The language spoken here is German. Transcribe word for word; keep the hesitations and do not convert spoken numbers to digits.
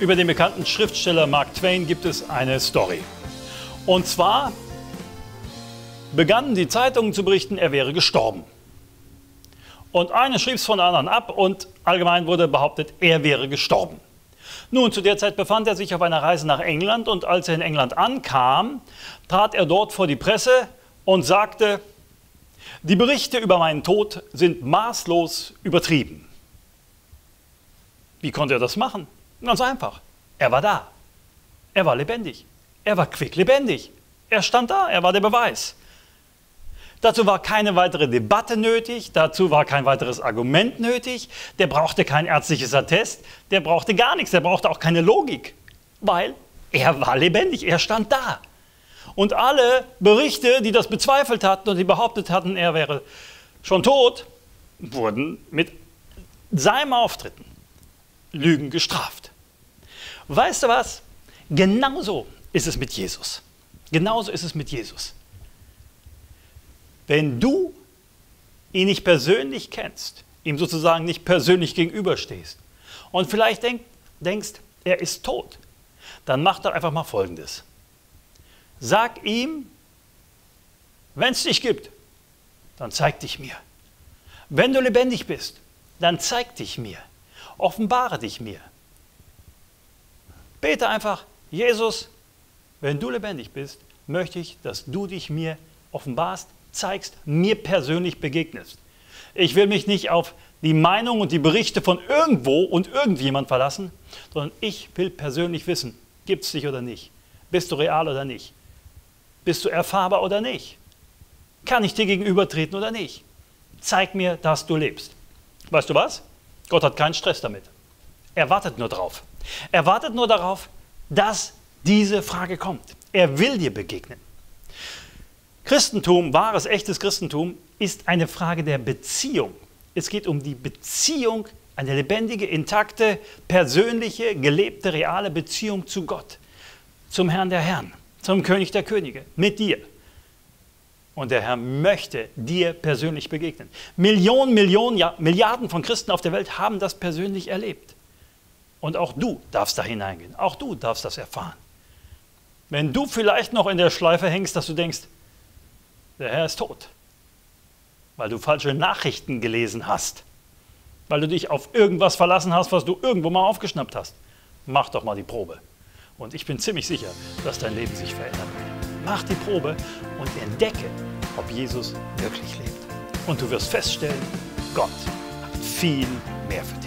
Über den bekannten Schriftsteller Mark Twain gibt es eine Story. Und zwar begannen die Zeitungen zu berichten, er wäre gestorben. Und eine schrieb es von der anderen ab und allgemein wurde behauptet, er wäre gestorben. Nun, zu der Zeit befand er sich auf einer Reise nach England und als er in England ankam, trat er dort vor die Presse und sagte, die Berichte über meinen Tod sind maßlos übertrieben. Wie konnte er das machen? Ganz einfach. Er war da. Er war lebendig. Er war quicklebendig. Er stand da. Er war der Beweis. Dazu war keine weitere Debatte nötig. Dazu war kein weiteres Argument nötig. Der brauchte kein ärztliches Attest. Der brauchte gar nichts. Der brauchte auch keine Logik. Weil er war lebendig. Er stand da. Und alle Berichte, die das bezweifelt hatten und die behauptet hatten, er wäre schon tot, wurden mit seinem Auftreten Lügen gestraft. Weißt du was? Genauso ist es mit Jesus. Genauso ist es mit Jesus. Wenn du ihn nicht persönlich kennst, ihm sozusagen nicht persönlich gegenüberstehst und vielleicht denk, denkst, er ist tot, dann mach doch einfach mal Folgendes. Sag ihm, wenn es dich gibt, dann zeig dich mir. Wenn du lebendig bist, dann zeig dich mir. Offenbare dich mir. Bete einfach, Jesus, wenn du lebendig bist, möchte ich, dass du dich mir offenbarst, zeigst, mir persönlich begegnest. Ich will mich nicht auf die Meinung und die Berichte von irgendwo und irgendjemand verlassen, sondern ich will persönlich wissen, gibt es dich oder nicht? Bist du real oder nicht? Bist du erfahrbar oder nicht? Kann ich dir gegenübertreten oder nicht? Zeig mir, dass du lebst. Weißt du was? Gott hat keinen Stress damit. Er wartet nur darauf. Er wartet nur darauf, dass diese Frage kommt. Er will dir begegnen. Christentum, wahres, echtes Christentum, ist eine Frage der Beziehung. Es geht um die Beziehung, eine lebendige, intakte, persönliche, gelebte, reale Beziehung zu Gott, zum Herrn der Herren, zum König der Könige, mit dir. Und der Herr möchte dir persönlich begegnen. Millionen, Millionen, ja, Milliarden von Christen auf der Welt haben das persönlich erlebt. Und auch du darfst da hineingehen. Auch du darfst das erfahren. Wenn du vielleicht noch in der Schleife hängst, dass du denkst, der Herr ist tot, weil du falsche Nachrichten gelesen hast, weil du dich auf irgendwas verlassen hast, was du irgendwo mal aufgeschnappt hast, mach doch mal die Probe. Und ich bin ziemlich sicher, dass dein Leben sich verändern wird. Mach die Probe und entdecke, ob Jesus wirklich lebt. Und du wirst feststellen, Gott hat viel mehr für dich.